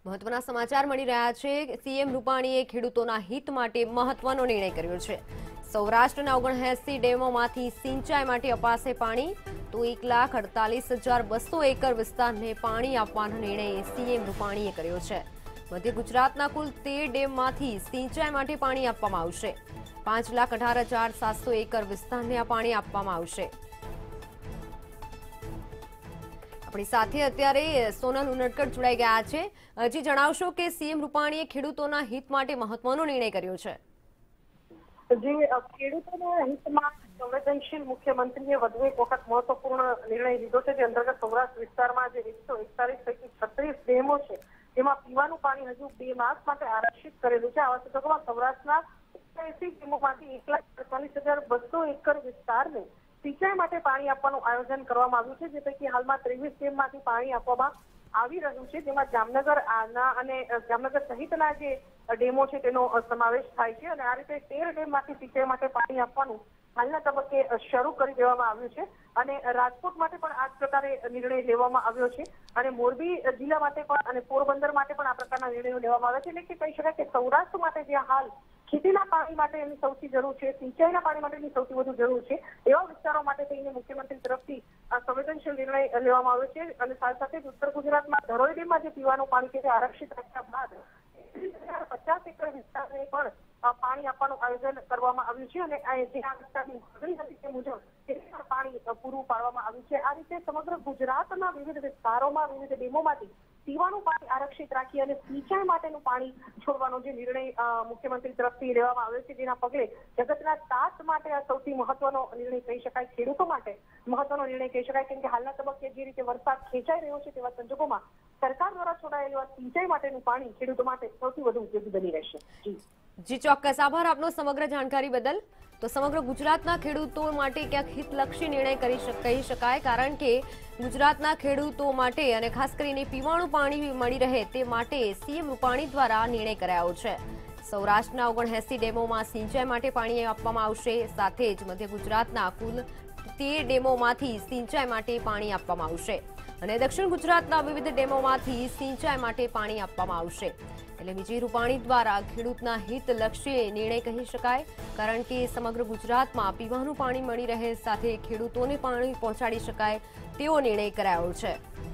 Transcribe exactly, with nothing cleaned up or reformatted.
મહત્વના સમાચાર મળી રહ્યા છે। સીએમ રૂપાણીએ ખેડૂતોના હિત માટે મહત્વનો નિર્ણય કર્યો છે। સૌરાષ્ટ્રના ઓગણએંસી ડેમોમાંથી સિંચાઈ માટે અપાશે પાણી, તો એક લાખ અડતાલીસ હજાર બસો એકર વિસ્તારને પાણી આપવાનો નિર્ણય સીએમ રૂપાણીએ કર્યો છે। મધ્ય ગુજરાતના કુલ તેર ડેમમાંથી સિંચાઈ માટે પાણી આપવામાં આવશે। પાંચ લાખ અઢાર હજાર સાતસો એકર વિસ્તારને આ પાણી આપવામાં આવશે। अपनी साथे अत्यारे सोनल उनडकट जोड़ाई गया है। जी जणावशो के सीएम रूपाणीए खेडूतोना हित माटे महत्वनो निर्णय कर्यो छे। जी खेडूतोना हितमां संवेदनशील मुख्यमंत्रीए વધુ એક વખત મહત્વપૂર્ણ નિર્ણય લીધો છે। જે અંતર્ગત સૌરાષ્ટ્ર વિસ્તારમાં જે એકસો એકતાલીસ પૈકી છત્રીસ ડેમો છે તેમાં પીવાનું પાણી હજુ બે માસ માટે આરક્ષિત કરેલું છે। આવા સંજોગોમાં સૌરાષ્ટ્રના એંસી ડેમોમાંથી એક લાખ અડતાલીસ હજાર બસો એકર વિસ્તારને સિંચાઈ માટે પાણી આપવાનું આયોજન કરવામાં આવ્યું છે। જે પૈકી હાલમાં ત્રેવીસ ડેમમાંથી પાણી આપવામાં આવી રહ્યું છે, જેમાં જામનગર આના અને જામનગર સહિતના જે ડેમો છે તેનો સમાવેશ થાય છે। અને આ રીતે તેર ડેમમાંથી સિંચાઈ માટે પાણી આપવાનું હાલના તબક્કે શરૂ કરી દેવામાં આવ્યું છે। અને રાજકોટ માટે પણ આ જ પ્રકારે નિર્ણય લેવામાં આવ્યો છે। અને મોરબી જિલ્લા માટે પણ અને પોરબંદર માટે પણ આ પ્રકારના નિર્ણયો લેવામાં આવ્યા છે। એટલે કે કહી શકાય કે સૌરાષ્ટ્ર માટે જે હાલ ખેતીના પાણી માટે એની સૌથી જરૂર છે, સિંચાઈના પાણી માટેની સૌથી વધુ જરૂર છે, એવા વિસ્તારો માટે થઈને મુખ્યમંત્રી તરફથી આ સંવેદનશીલ નિર્ણય લેવામાં આવ્યો છે। અને સાથે સાથે ઉત્તર ગુજરાતમાં ધરોઈ ડેમમાં જે પીવાનું પાણી છે તે આરક્ષિત રાખ્યા બાદ પચાસ એકર વિસ્તારને પણ પાણી આપવાનું આયોજન કરવામાં આવ્યું છે। અને જે આ વિસ્તારની માંગણી હતી તે મુજબ તેને પાણી પૂરું પાડવામાં આવ્યું છે। આ રીતે સમગ્ર ગુજરાતના વિવિધ વિસ્તારોમાં વિવિધ ડેમોમાંથી પીવાનું પાણી આરક્ષિત રાખી અને સિંચાઈ માટેનું પાણી છોડવાનો જે નિર્ણય મુખ્યમંત્રી તરફથી લેવામાં આવ્યો છે, જેના પગલે જગતના તાત માટે આ સૌથી મહત્વનો નિર્ણય કહી શકાય, ખેડૂતો માટે મહત્વનો નિર્ણય કહી શકાય। કેમ કે હાલના તબક્કે જે રીતે વરસાદ ખેંચાઈ રહ્યો છે તેવા સંજોગોમાં સરકાર દ્વારા છોડાયેલું આ સિંચાઈ માટેનું પાણી ખેડૂતો માટે સૌથી વધુ ઉપયોગી બની રહેશે। જી જી ચોક્કસ આભાર આપનો સમગ્ર જાણકારી બદલ। તો સમગ્ર ગુજરાતના ખેડૂતો માટે ક્યાંક હિતલક્ષી નિર્ણય કરી કહી શકાય, કારણ કે ગુજરાતના ખેડૂતો માટે અને ખાસ કરીને પીવાનું પાણી મળી રહે તે માટે સીએમ રૂપાણી દ્વારા નિર્ણય કરાયો છે। સૌરાષ્ટ્રના ઓગણએંસી ડેમોમાં સિંચાઈ માટે પાણી આપવામાં આવશે। સાથે જ મધ્ય ગુજરાતના કુલ તેર ડેમોમાંથી સિંચાઈ માટે પાણી આપવામાં આવશે અને દક્ષિણ ગુજરાતના વિવિધ ડેમોમાંથી સિંચાઈ માટે પાણી આપવામાં આવશે। એટલે વિજય રૂપાણી દ્વારા ખેડૂતના હિતલક્ષી નિર્ણય કહી શકાય, કારણ કે સમગ્ર ગુજરાતમાં પીવાનું પાણી મળી રહે, સાથે ખેડૂતોને પાણી પહોંચાડી શકાય તેવો નિર્ણય કરાયો છે।